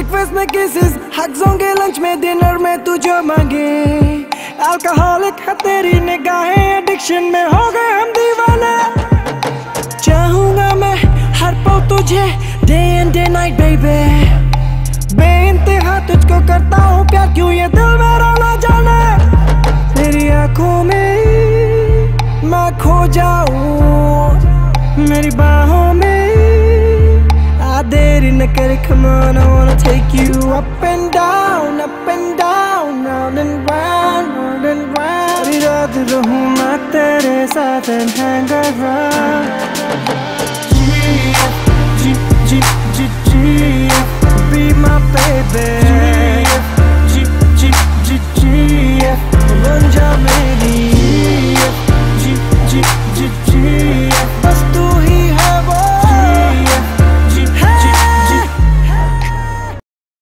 Breakfast में kisses, hugs होंगे lunch में, डिनर में तू जो मांगे। अल्कोहलिक है तेरी निगाहें, एडिक्शन में हो गए हम दीवाने। चाहूंगा मैं हर पल तुझे, day and day night baby. बेइंतहा तुझको करता हूँ प्यार, क्यों ये दिल मेरा ना जाने। तेरी आंखों में मैं खो जाऊं, मेरी बाहों में देरी न कर। Come on, I wanna take you up and down, round and round, round and round। सारी रात रहूं मैं तेरे साथ and hang around। G, G, G, G, G, be my baby।